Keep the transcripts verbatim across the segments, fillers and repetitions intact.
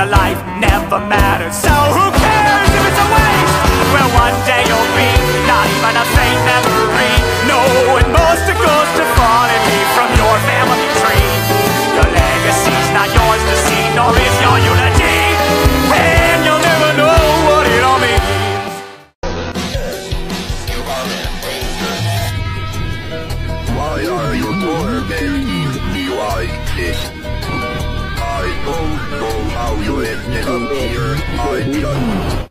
your life never matters. So who cares if it's a waste? Well, one day you'll be not even a faint memory. No, it must have goes to falling leaf from your family tree. Your legacy's not yours to see, nor is your eulogy, and you'll never know what it all means. Why are you poor babies be like this? I don't know how you ended up here. I just...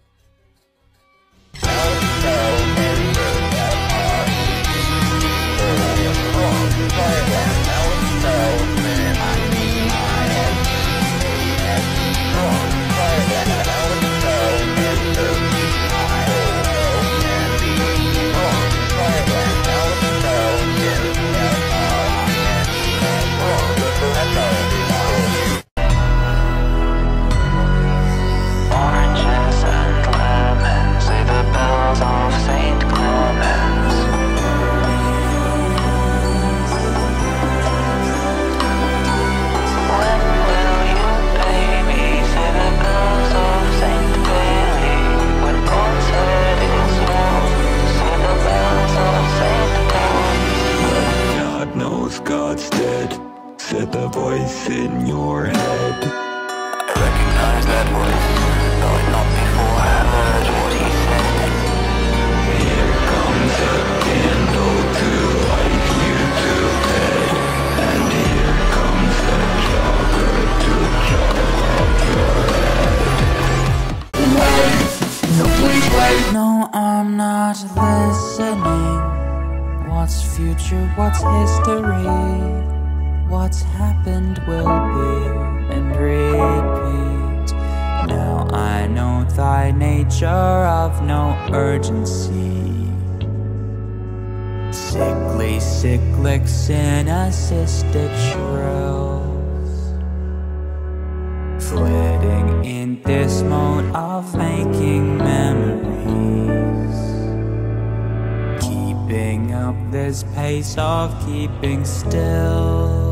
God's dead, said the voice in your head. Recognize that voice, though it not before I heard what he said. Here comes a candle to light you to bed, and here comes the jogger to jog off your head. Wait, no please wait. No, I'm not listening. What's future, what's history? What's happened will be and repeat. Now I know thy nature of no urgency. Sickly, cyclic, synesthetic shrills, flitting in this mode of making memories, keeping up this pace of keeping still.